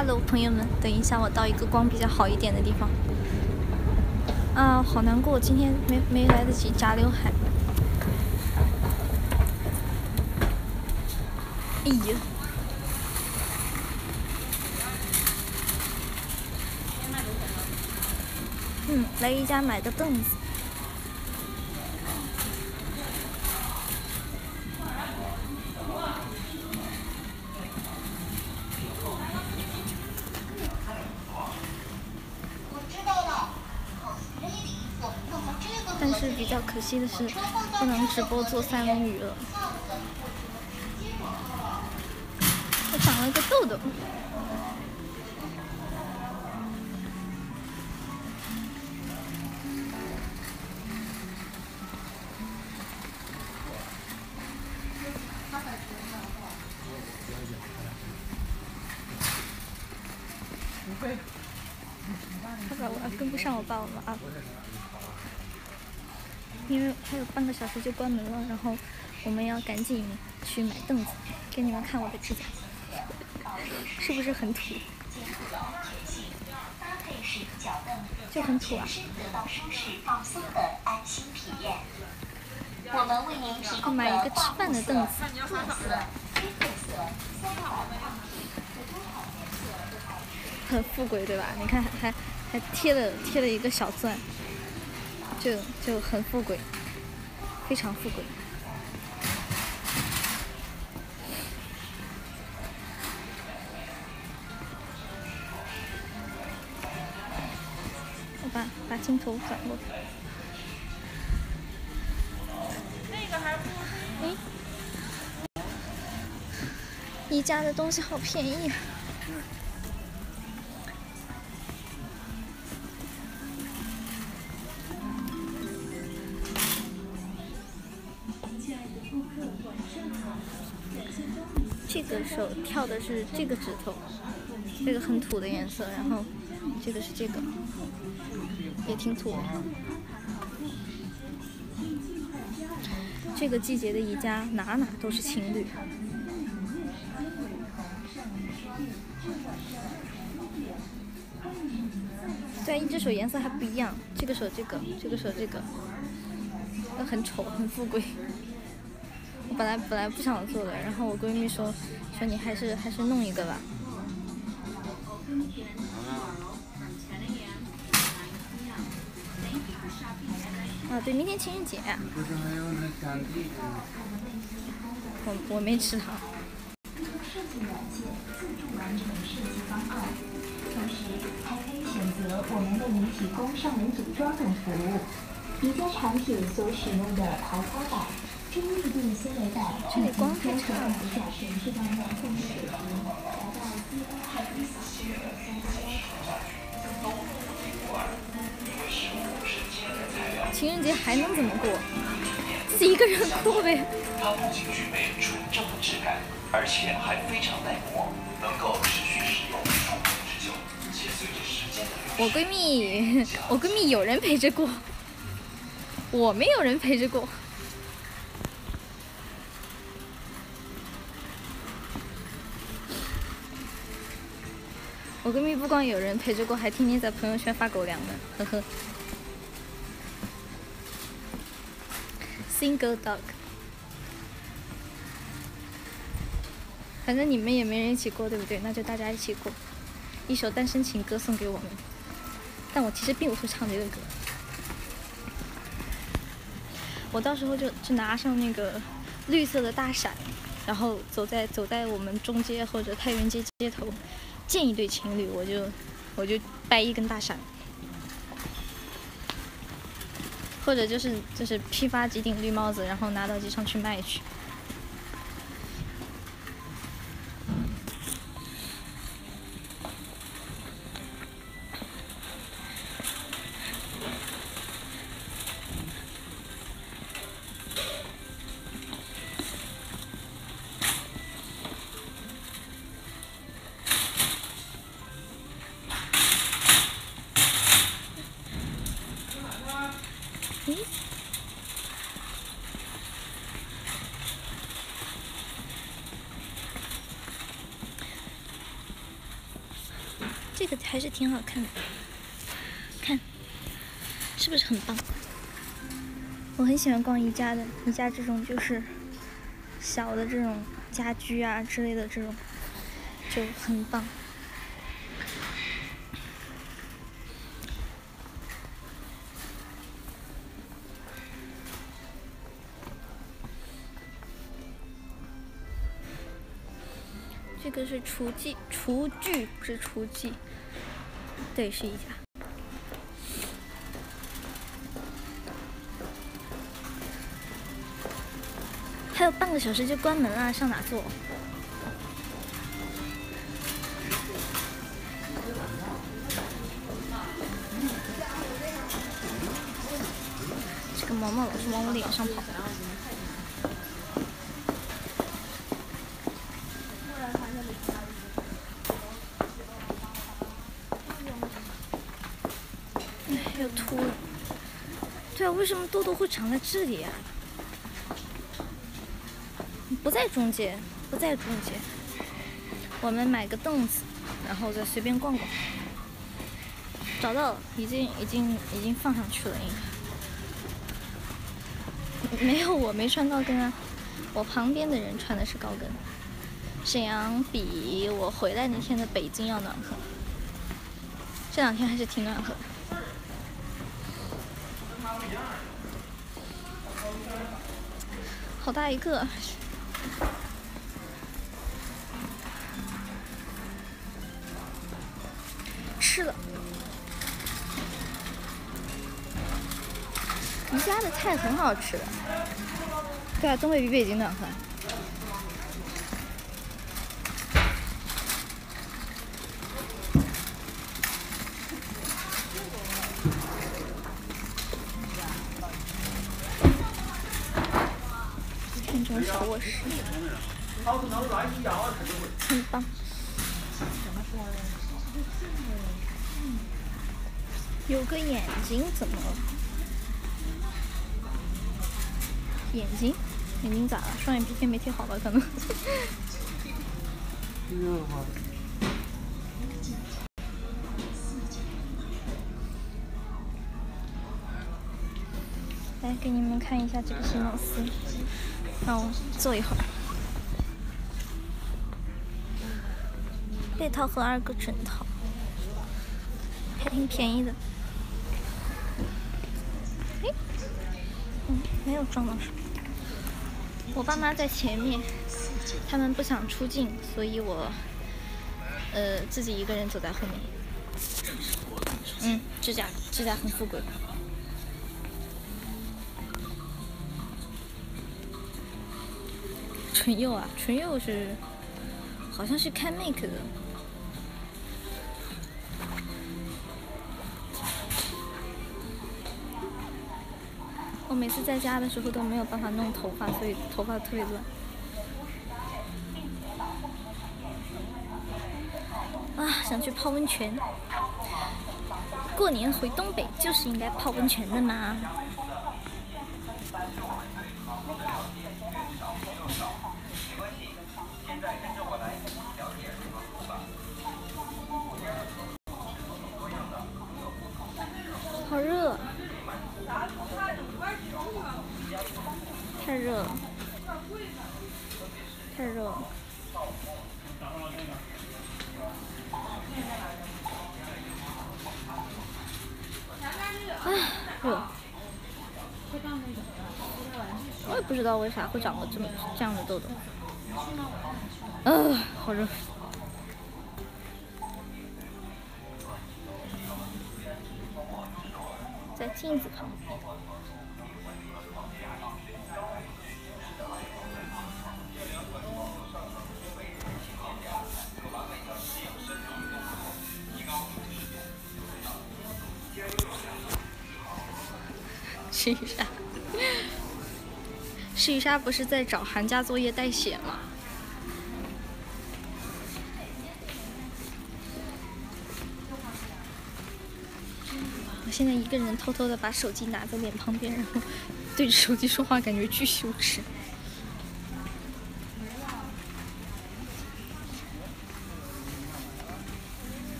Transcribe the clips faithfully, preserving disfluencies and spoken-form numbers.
Hello， 朋友们，等一下，我到一个光比较好一点的地方。啊，好难过，今天没没来得及扎刘海。哎呀，嗯，来宜家买个凳子。但是比较可惜的是，不能直播做三文鱼了。我长了一个痘痘。好吧，我要跟不上我爸我妈了。因为还有半个小时就关门了，然后我们要赶紧去买凳子，给你们看我的指甲，是不是很土？就很土啊！我买一个吃饭的凳子。很富贵对吧？你看还还贴了贴了一个小钻。就就很富贵，非常富贵。我把把镜头转过来。那个还不嗯，宜家的东西好便宜啊！这个手跳的是这个指头，这个很土的颜色，然后这个是这个，也挺土的。这个季节的宜家哪哪都是情侣。对，一只手颜色还不一样，这个手这个，这个手这个，都很丑，很富贵。我本来本来不想做的，然后我闺蜜说说你还是还是弄一个吧。啊，对，明天情人节呀、啊。我我没吃它。 同时还可以选择我们为您提供上门组装等服务。宜家产品所使用的豪华板。真密度纤维板， 这里光太差了。情人节还能怎么过？自己一个人过呗。 它不仅具备纯正的质感，而且还非常耐磨，能够持续使用数年之久，且随着时间的流逝。 我闺蜜，我闺蜜有人陪着过，我没有人陪着过。我闺蜜不光有人陪着过，还天天在朋友圈发狗粮呢，呵呵。Single dog。反正你们也没人一起过，对不对？那就大家一起过。一首单身情歌送给我们，但我其实并不会唱这个歌。我到时候就就拿上那个绿色的大伞，然后走在走在我们中街或者太原街街头。见一对情侣，我就我就掰一根大伞，或者就是就是批发几顶绿帽子，然后拿到街上去卖去。嗯。 还是挺好看的，看，是不是很棒？我很喜欢逛宜家的，宜家这种就是小的这种家居啊之类的这种就很棒。这个是厨具，厨具不是厨具，对，是宜家。还有半个小时就关门了，上哪坐？这个毛毛老是往我脸上跑。又秃了。对啊，为什么痘痘会长在这里啊？不在中间，不在中间。我们买个凳子，然后再随便逛逛。找到了，已经已经已经放上去了，应该。没有，我没穿高跟啊，我旁边的人穿的是高跟。沈阳比我回来那天的北京要暖和，这两天还是挺暖和的。好大一个！吃了。宜家的菜很好吃的。对啊，东北比北京暖和。这种小卧室，很棒。有个眼睛怎么了？眼睛？眼睛咋了？双眼皮贴没贴好吧？可能。来给你们看一下这个席梦思，让我坐一会儿。被套和二个枕头，还挺便宜的。哎，嗯，没有撞到手。我爸妈在前面，他们不想出镜，所以我呃自己一个人走在后面。嗯，指甲指甲很富贵。唇釉啊，唇釉是好像是开 make 的。我每次在家的时候都没有办法弄头发，所以头发特别乱。啊，想去泡温泉。过年回东北就是应该泡温泉的嘛。好热，太热了，太热了。啊，热。我也不知道为啥会长个这么这样的痘痘。呃，好热。在镜子旁边。石雨莎，石雨莎不是在找寒假作业代写吗？我现在一个人偷偷的把手机拿在脸旁边，然后对着手机说话，感觉巨羞耻。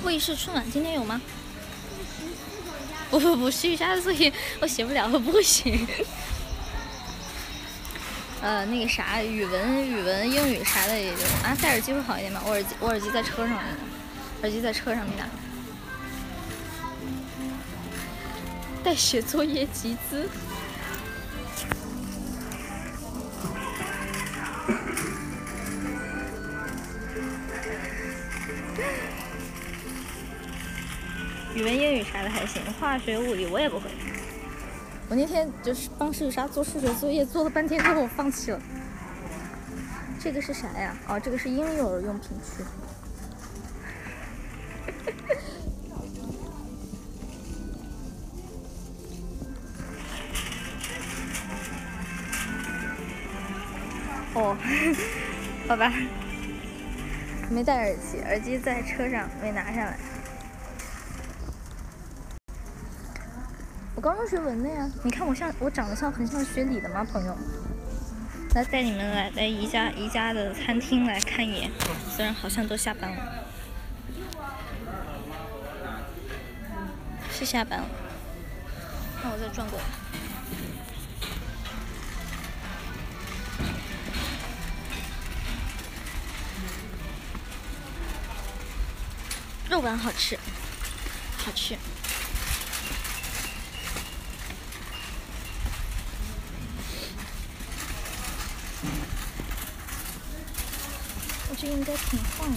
会议室春晚今天有吗？不不不，是玉莎的作业我写不了，我不会写。呃，那个啥，语文、语文、英语啥的也就啊，戴耳机会好一点吗？我耳机我耳机在车上面呢，耳机在车上面呢。带写作业集资。语文、英语啥的还行，化学、物理我也不会。我那天就是帮石雨莎做数学作业，做了半天之后我放弃了。这个是啥呀？哦，这个是婴幼儿用品区。哦，好吧，没戴耳机，耳机在车上没拿下来。我高中学文的呀，你看我像我长得像很像学理的吗，朋友？来带你们来来宜家宜家的餐厅来看一眼，虽然好像都下班了，是下班了。那我再转过来。肉丸好吃，好吃。我这应该挺晃的。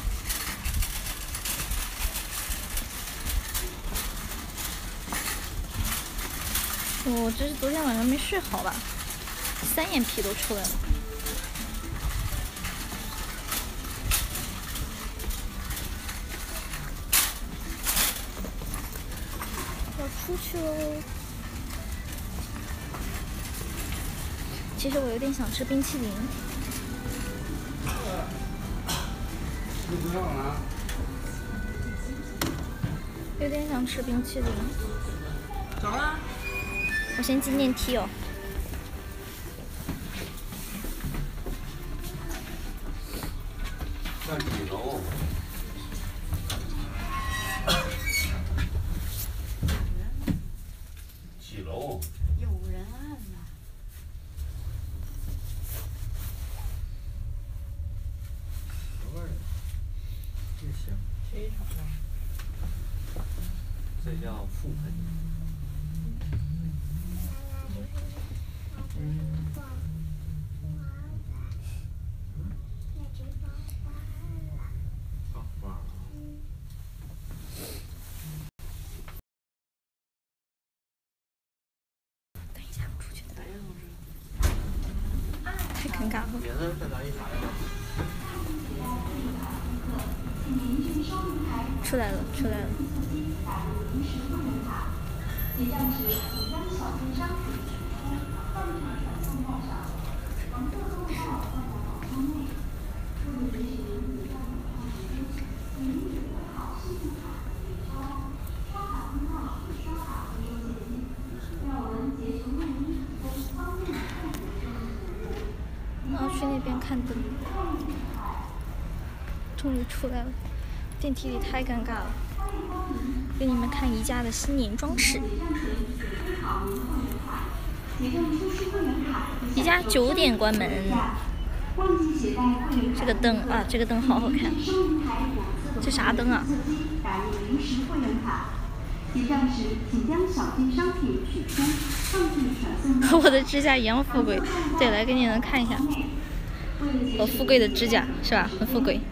我这是昨天晚上没睡好吧，三眼皮都出来了。出去喽！其实我有点想吃冰淇淋。有点想吃冰淇淋。 走了。 我先进电梯哦。 上几楼？几楼？ 有人按了。 什么人？这行。 谁吵的？ 这叫覆盆。 嗯。 太尴尬了。 别的再拿一啥呀？ 出来了，出来了。我要去那边看灯。终于出来了，电梯里太尴尬了。给你们看宜家的新年装饰。宜家九点关门。这个灯啊，这个灯好好看。这啥灯啊？和我的指甲一样富贵。对，来给你们看一下，我富贵的指甲是吧？很富贵。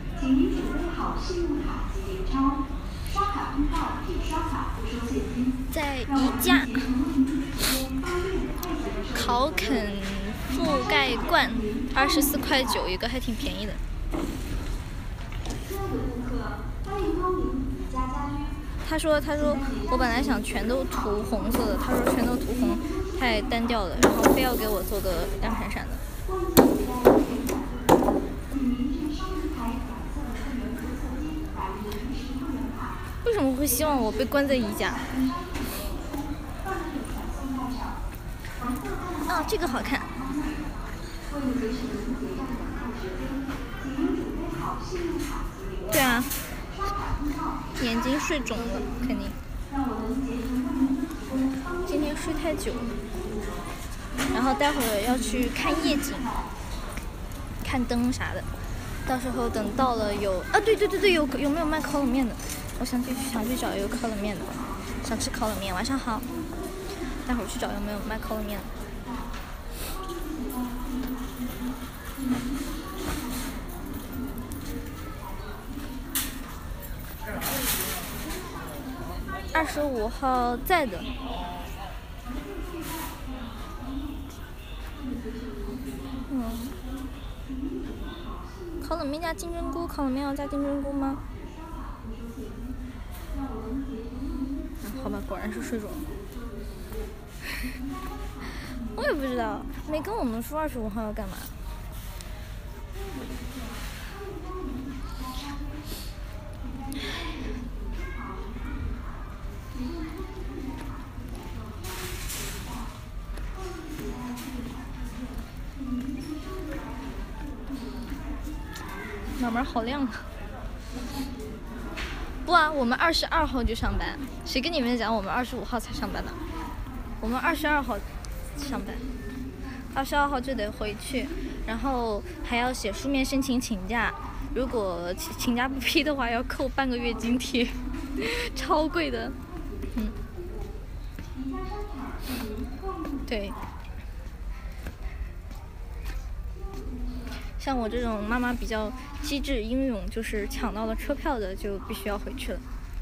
在宜家烤肯覆盖罐，二十四块九一个，还挺便宜的。他说：“他说我本来想全都涂红色的，他说全都涂红太单调了，然后非要给我做个亮闪闪的。”为什么会希望我被关在宜家？啊，这个好看。对啊， 眼睛睡肿了，肯定。今天睡太久了，然后待会儿要去看夜景，看灯啥的。到时候等到了有啊，对对对对，有有没有卖烤冷面的？我想去想去找有烤冷面的，想吃烤冷面。晚上好，待会儿去找有没有卖烤冷面的。二十五号在的。嗯。烤冷面加金针菇，烤冷面要加金针菇吗？好吧，果然是睡肿了。我也不知道，没跟我们说二十五号要干嘛。脑门好亮啊！不啊，我们二十二号就上班，谁跟你们讲我们二十五号才上班呢？我们二十二号上班，二十二号就得回去，然后还要写书面申请请假，如果请假不批的话，要扣半个月津贴，超贵的。嗯，对。像我这种妈妈比较机智英勇，就是抢到了车票的，就必须要回去了。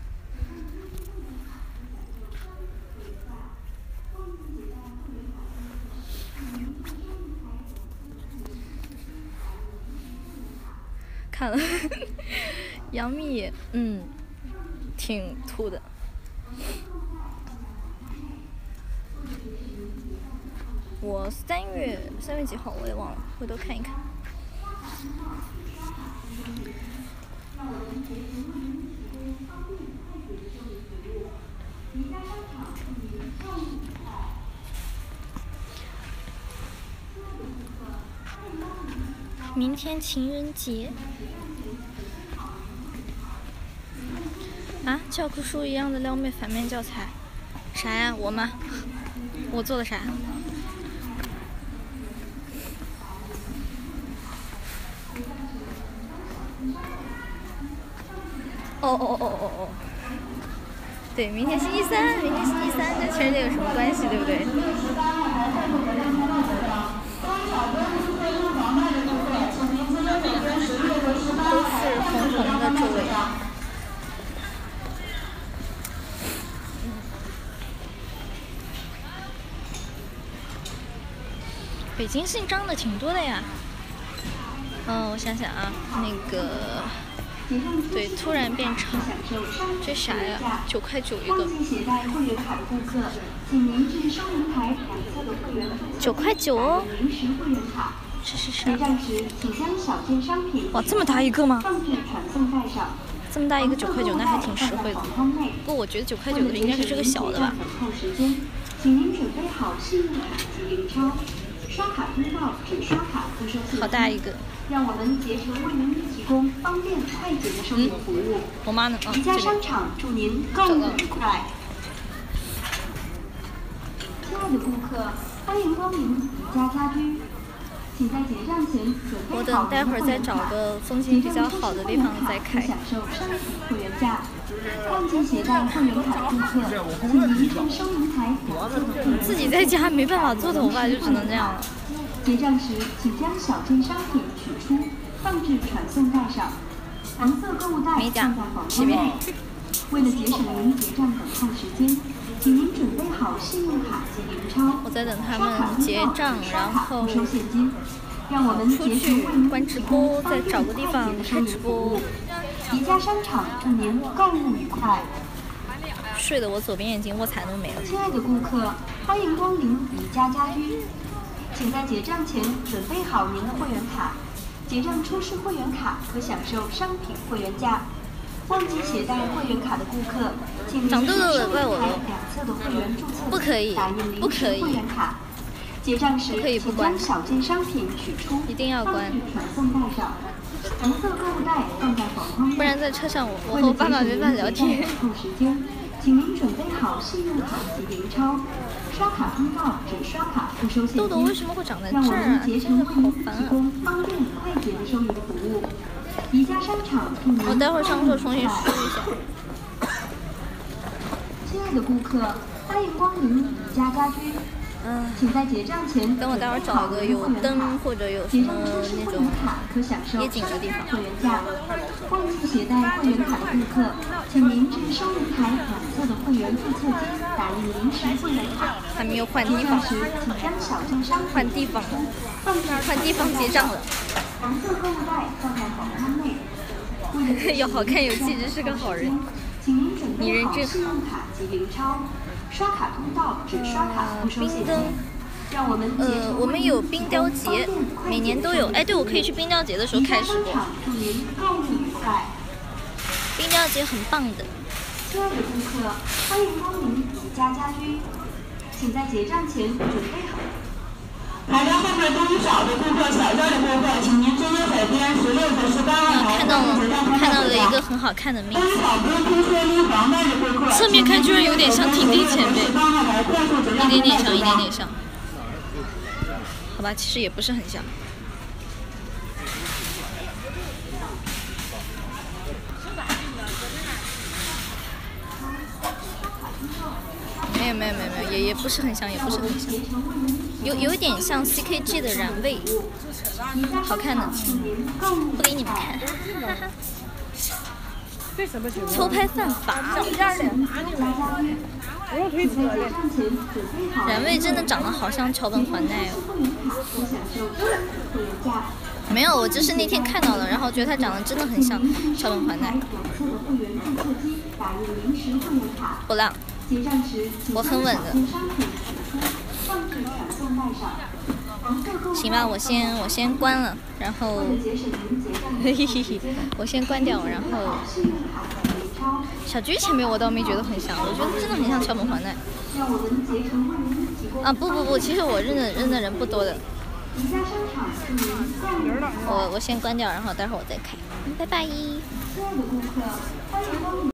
看了，杨幂也嗯，挺土的。我三月三月几号我也忘了，回头看一看。明天情人节啊！教科书一样的撩妹反面教材，啥呀？我吗？我做的啥？哦哦哦哦哦！对，明天星期三，明天星期三跟情人节有什么关系，对不对？都是红红的周围。嗯。北京姓张的挺多的呀。嗯，我想想啊，那个。对，突然变长，这啥呀？九块九一个。九块九哦。这是啥？哇，这么大一个吗？这么大一个九块九，那还挺实惠的。不过我觉得九块九的应该是这个小的吧。好大一个。 让我们竭诚为您提供方便快捷的售后服务。 嗯、我妈呢？啊， 宜家商场祝您购物愉快。亲爱的顾客，欢迎光临宜家家居，请在结账前准备好。 我等待会儿再找个风景比较好的地方再开。 享受商品会员价。忘记携带会员卡顾客，请您从收银台两侧的会员。 自己在家没办法做头发，就只能这样了。 结账时，请将小件商品取出，放至传送带上。黄色购物袋放在保温内。为了节省您结账等候时间，请您准备好信用卡及零钞。 我在等他们结账，然后收现金。让我们出去关直播，再找个地方开直播。 宜家商场祝您购物愉快。 睡得我左边眼睛卧蚕都没了。 亲爱的顾客，欢迎光临宜家家居。请在结账前准备好您的会员卡，结账出示会员卡可享受商品会员价。忘记携带会员卡的顾客，请您在收银台两侧的会员注册点打印临时会员卡。结账时请将小件商品取出， 一定要关。 传送带上。 黄色购物袋放在否框内。 不然在车上我我和我爸妈没法聊天。 扣时间，请您准备好信用卡及零钞。刷卡通道只刷卡不收现金。 豆豆为什么会长在这让我儿啊？ 们竭真的好诚为您烦啊！ 提供方便快捷的收银服务。宜家商场祝您我待会儿上课重新梳一下。 亲爱的顾客，欢迎光临宜家家居。 嗯， 请在结账前等我待会儿找个有灯或者有什结么账出示那种会员卡可享受夜景的地方。 会员价。忘记携带会员卡的顾客，请您至收银台两侧的会员注册机打印临时会员卡。 还没有换地方， 结账时请将小件商品换地方， 放置换地方结账了。 黄色购物袋放在保宽内。 要好看有气质是个好人。 请您准你人真备好信用卡及零钞。刷卡通道只刷卡不收现金。让我们呃，我们有冰雕节，每年都有。哎，对，我可以去冰雕节的时候开始过。 祝您购物愉快。 冰雕节很棒的。 亲爱的顾客，欢迎光临宜家家居，请在结账前准备好。 排在后面东少的顾客、小件的顾客，请您直接北边十六和十八号台。 看到了，看到了一个很好看的妹子。侧侧面看居然有点像婷婷前辈，一点点像，一点点像。好吧，其实也不是很像。没有没有没有没有，也也不是很像，也不是很像，有有一点像 C K G 的燃味，好看的，不给你们看，哈哈。偷拍犯法。燃味真的长得好像桥本环奈哦。没有，我就是那天看到了，然后觉得她长得真的很像桥本环奈。不浪。我很稳的。行吧，我先我先关了，然后，嘿嘿嘿，我先关掉，然后，小菊前面我倒没觉得很像，我觉得真的很像桥本环奈。啊不不不，其实我认的认的人不多的。我我先关掉，然后待会儿我再开，拜拜。